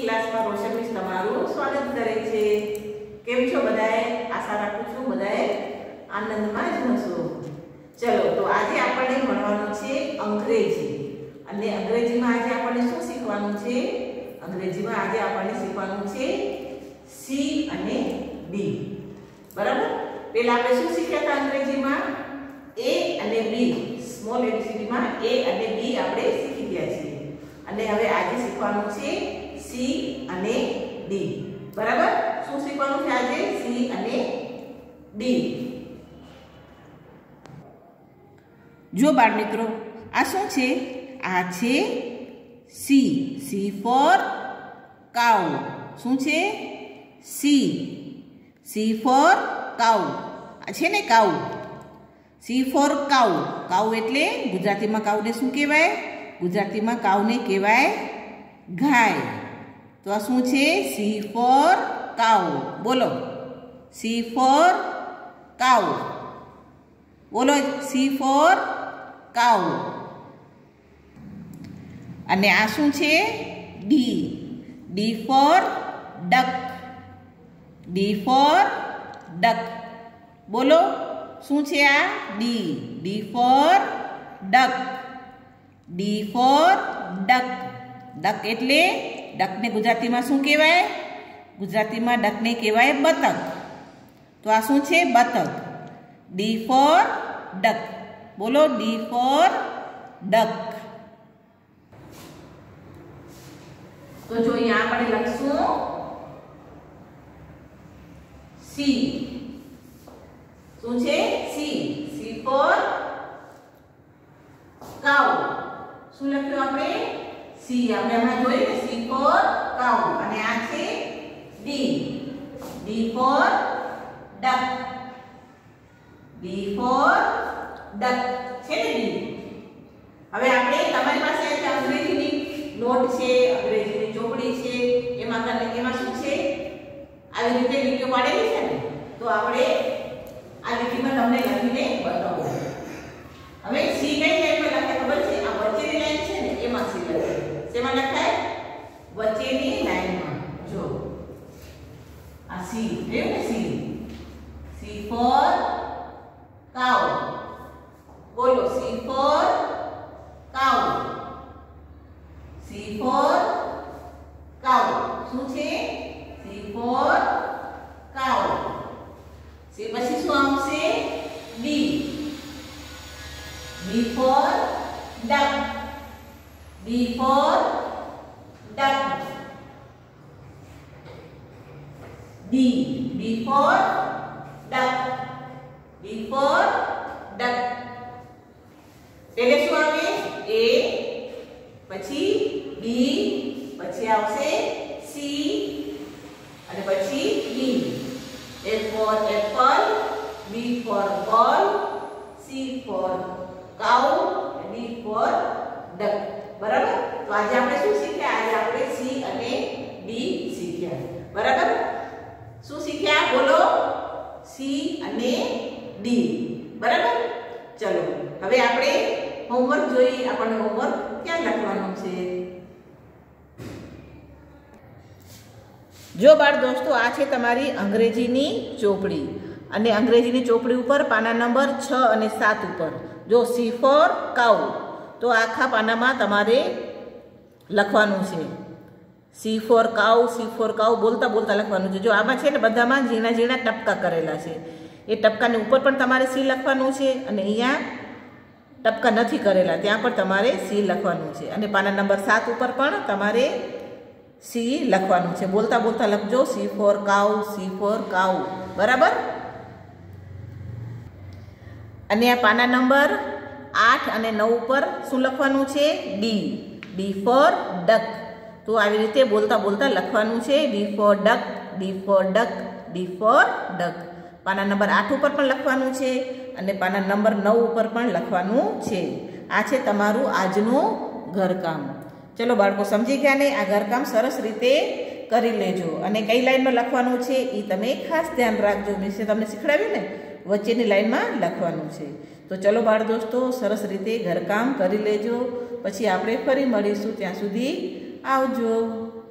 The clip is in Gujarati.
ક્લાસમાં રોશન મિસ તમારું સ્વાગત કરે છે। કેમ છો બધાએ? આશા રાખું છું બધાએ આનંદમાં જ હશો। ચલો તો આજે આપણે ભણવાનું છે અંગ્રેજી અને અંગ્રેજીમાં આજે આપણે શું શીખવાનું છે? અંગ્રેજીમાં આજે આપણે શીખવાનું છે સી અને ડી। બરાબર? પહેલા આપણે શું શીખ્યા હતા અંગ્રેજીમાં? એ અને બી, સ્મોલ એબીસીડીમાં એ અને બી આપણે શીખી ગયા છીએ અને હવે આજે શીખવાનું છે સી અને ડી। બરાબર? શું શીખવાનું છે આજે? સી અને ડી। જો બાળ મિત્રો, આ શું છે? આ છે સી, સી ફોર કાઉ। શું છે? C, C for cow. આ છે ને કાઉ, સી ફોર કાઉ। કાઉ એટલે ગુજરાતીમાં કાઉને શું કહેવાય? ગુજરાતીમાં કાઉને કહેવાય ગાય। તો આ શું છે? C for cow. બોલો, સી ફોર કાઉ। બોલો, સી ફોર કાઉ। અને આ શું છે? D, D for duck, D for duck. બોલો, શું છે આ? D, D for duck, D for duck. Duck એટલે ડકને ગુજરાતીમાં શું કહેવાય? ગુજરાતીમાં ડકને કહેવાય બતક। તો આ શું છે? બતક। D for duck. બોલો, ડી ફોર ડક। તો જો અહીંયા આપણે લખશું સી। શું છે? C, C for cow. શું લખ્યું આપણે? સી, આપણે હમણાં જોયું ને, સી ફોર કાઉ। અને આ છે D, D for duck, D for duck છે ને ડી। હવે આપણે તમારી પાસે અંગ્રેજીની નોટ છે, અંગ્રેજીની ચોપડી છે, એમાં શું છે? આવી રીતે લીટીઓ પાડેલી છે ને, તો આપણે આ લીટીમાં તમને લખીને બતાવો। હવે સી કઈ લાઈનમાં લખાય ખબર છે? આ વચ્ચેની લાઈન છે ને, એમાં સી લખાય। શેમાં લખાય? વચ્ચેની લાઈનમાં। જો આ સી, જોયું ને? C, C for cow. બોલો, C for cow, C for cow. શું છે? C for cow. સી પછી શું આવશે? D, D for duck, D for duck. D, D for duck, D for duck. એટલે શું આવે? એ, પછી ડી, પછી આવશે સી અને પછી D. A for apple, B for ball, C for cow, D for duck। બરાબર? તો આજે આપણે શું શીખ્યા? આજે આપણે સી અને ડી શીખ્યા। બરાબર? શું શીખ્યા? બોલો, સી અને ડી। બરાબર? ચલો હવે આપણે હોમવર્ક જોઈએ। આપણને હોમવર્ક ક્યાં લખવાનું છે? જો બાળ દોસ્તો, આ છે તમારી અંગ્રેજીની ચોપડી અને અંગ્રેજીની ચોપડી ઉપર પાના નંબર 6 અને 7 ઉપર જો સી ફોર કાઉ, તો આખા પાનામાં તમારે લખવાનું છે C for cow, C for cow બોલતા બોલતા લખવાનું છે। જો આમાં છે ને બધામાં ઝીણા ઝીણા ટપકા કરેલા છે, એ ટપકાની ઉપર પણ તમારે સી લખવાનું છે અને અહીંયા ટપકા નથી કરેલા ત્યાં પણ તમારે સી લખવાનું છે અને પાના નંબર 7 ઉપર પણ તમારે સી લખવાનું છે। બોલતા બોલતા લખજો, C for cow, C for cow. બરાબર? અને આ પાના નંબર 8 અને 9 ઉપર શું લખવાનું છે? D, D for duck. તો આવી રીતે બોલતા બોલતા લખવાનું છે D for duck, D for duck, D for duck. પાના નંબર 8 ઉપર પણ લખવાનું છે અને પાના નંબર 9 ઉપર પણ લખવાનું છે। આ છે તમારું આજનું ઘરકામ। ચલો બાળકો, સમજી ગયા ને? આ ઘરકામ સરસ રીતે કરી લેજો અને કઈ લાઈનમાં લખવાનું છે એ તમે ખાસ ધ્યાન રાખજો। મેં તમને શીખડાવ્યું ને, વચ્ચેની લાઈનમાં લખવાનું છે। તો ચલો બાળ દોસ્તો, સરસ રીતે ઘરકામ કરી લેજો, પછી આપણે ફરી મળીશું। ત્યાં સુધી આવજો।